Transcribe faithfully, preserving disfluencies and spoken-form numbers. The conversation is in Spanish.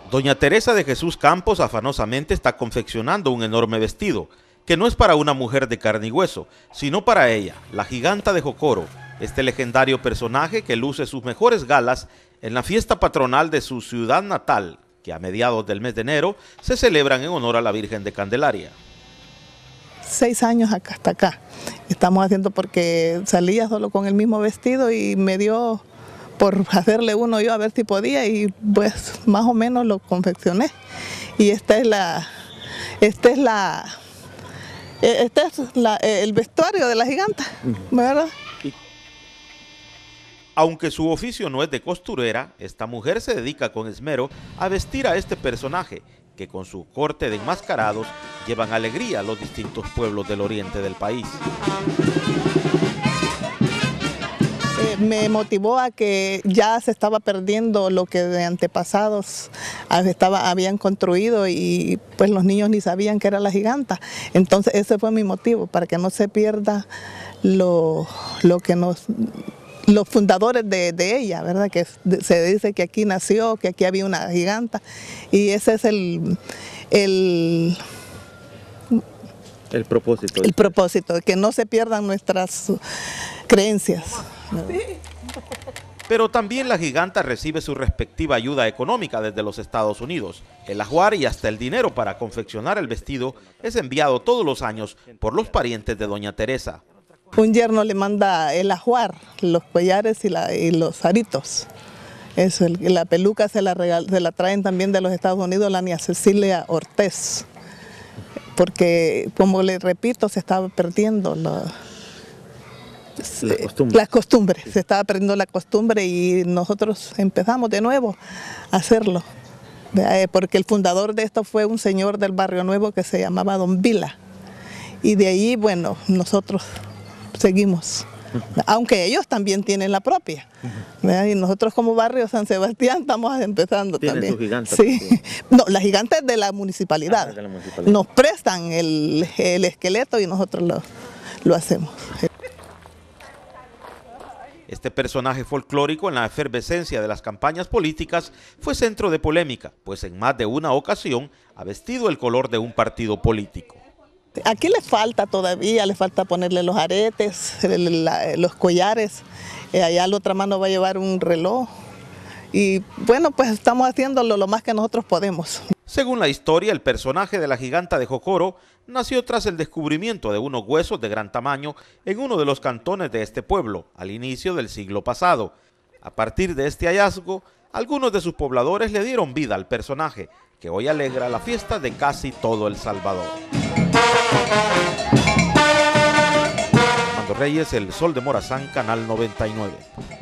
Doña Teresa de Jesús Campos afanosamente está confeccionando un enorme vestido, que no es para una mujer de carne y hueso, sino para ella, la giganta de Jocoro, este legendario personaje que luce sus mejores galas en la fiesta patronal de su ciudad natal, que a mediados del mes de enero se celebran en honor a la Virgen de Candelaria. Seis años acá, hasta acá. Estamos haciendo porque salía solo con el mismo vestido y me dio por hacerle uno yo a ver si podía y pues más o menos lo confeccioné. Y esta es la, esta es la, este es la, el vestuario de la giganta, ¿verdad? Aunque su oficio no es de costurera, esta mujer se dedica con esmero a vestir a este personaje, que con su corte de enmascarados llevan alegría a los distintos pueblos del oriente del país. Eh, me motivó a que ya se estaba perdiendo lo que de antepasados estaba, habían construido y pues los niños ni sabían que era la giganta. Entonces ese fue mi motivo, para que no se pierda lo, lo que nos... los fundadores de, de ella, ¿verdad? Que se dice que aquí nació, que aquí había una giganta, y ese es el, el, el propósito. El propósito, que no se pierdan nuestras creencias. Pero también la giganta recibe su respectiva ayuda económica desde los Estados Unidos. El ajuar y hasta el dinero para confeccionar el vestido es enviado todos los años por los parientes de doña Teresa. Un yerno le manda el ajuar, los collares y, la, y los aritos. Eso, el, la peluca se la, regal, se la traen también de los Estados Unidos, la niña Cecilia Ortiz. Porque, como le repito, se estaba perdiendo la, la costumbre. las costumbres. Se estaba perdiendo la costumbre y nosotros empezamos de nuevo a hacerlo. Porque el fundador de esto fue un señor del Barrio Nuevo que se llamaba Don Vila. Y de ahí, bueno, nosotros seguimos, aunque ellos también tienen la propia. Uh-huh. Y nosotros como barrio San Sebastián estamos empezando también. Su giganta, sí. No, la giganta es de la municipalidad. Ah, de la municipalidad. Nos prestan el, el esqueleto y nosotros lo, lo hacemos. Este personaje folclórico en la efervescencia de las campañas políticas fue centro de polémica, pues en más de una ocasión ha vestido el color de un partido político. Aquí le falta todavía, le falta ponerle los aretes, los collares, allá la otra mano va a llevar un reloj y bueno, pues estamos haciéndolo lo más que nosotros podemos. Según la historia, el personaje de la giganta de Jocoro nació tras el descubrimiento de unos huesos de gran tamaño en uno de los cantones de este pueblo, al inicio del siglo pasado. A partir de este hallazgo, algunos de sus pobladores le dieron vida al personaje, que hoy alegra la fiesta de casi todo El Salvador. Armando Reyes, El Sol de Morazán, Canal noventa y nueve.